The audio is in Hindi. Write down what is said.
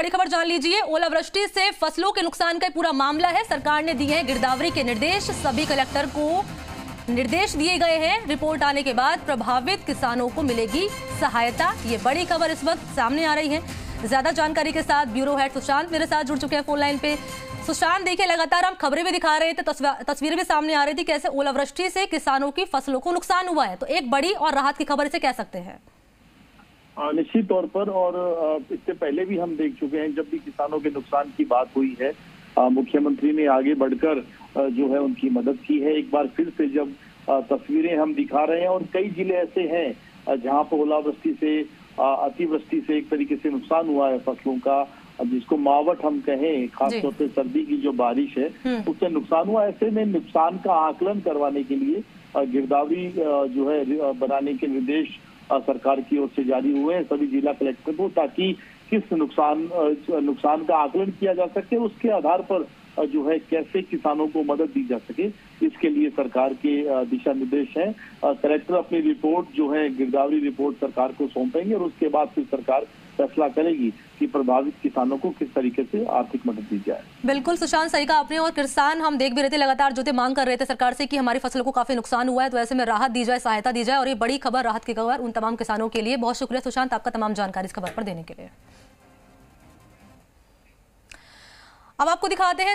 बड़ी खबर जान लीजिए। ओलावृष्टि से फसलों के नुकसान का पूरा मामला है। सरकार ने दिए हैं गिरदावरी के निर्देश। सभी कलेक्टर को निर्देश दिए गए हैं। रिपोर्ट आने के बाद प्रभावित किसानों को मिलेगी सहायता। ये बड़ी खबर इस वक्त सामने आ रही है। ज्यादा जानकारी के साथ ब्यूरो हेड सुशांत मेरे साथ जुड़ चुके हैं फोन लाइन पे। सुशांत, देखिए लगातार हम खबरें भी दिखा रहे थे, तस्वीरें भी सामने आ रही थी कैसे ओलावृष्टि से किसानों की फसलों को नुकसान हुआ है। तो एक बड़ी और राहत की खबर इसे कह सकते हैं। निश्चित तौर पर, और इससे पहले भी हम देख चुके हैं जब भी किसानों के नुकसान की बात हुई है, मुख्यमंत्री ने आगे बढ़कर जो है उनकी मदद की है। एक बार फिर से जब तस्वीरें हम दिखा रहे हैं, और कई जिले ऐसे हैं जहां पर ओलावृष्टि से अतिवृष्टि से एक तरीके से नुकसान हुआ है फसलों का, जिसको मावट हम कहें, खासतौर पे सर्दी की जो बारिश है उससे नुकसान हुआ। ऐसे में नुकसान का आकलन करवाने के लिए गिरदावरी जो है बनाने के निर्देश सरकार की ओर से जारी हुए हैं सभी जिला कलेक्टर को, ताकि किस नुकसान का आकलन किया जा सके, उसके आधार पर जो है कैसे किसानों को मदद दी जा सके, इसके लिए सरकार के दिशा निर्देश हैं। कलेक्टर अपनी रिपोर्ट जो है गिरदावरी रिपोर्ट सरकार को सौंपेंगे, और उसके बाद फिर सरकार फैसला करेगी कि प्रभावित किसानों को किस तरीके से आर्थिक मदद दी जाए। बिल्कुल सुशांत, सही कहा आपने। और किसान हम देख भी रहे थे लगातार जो थे मांग कर रहे थे सरकार से कि हमारी फसलों को काफी नुकसान हुआ है, तो ऐसे में राहत दी जाए, सहायता दी जाए। और ये बड़ी खबर, राहत की खबर उन तमाम किसानों के लिए। बहुत शुक्रिया सुशांत आपका तमाम जानकारी इस खबर पर देने के लिए। अब आपको दिखाते हैं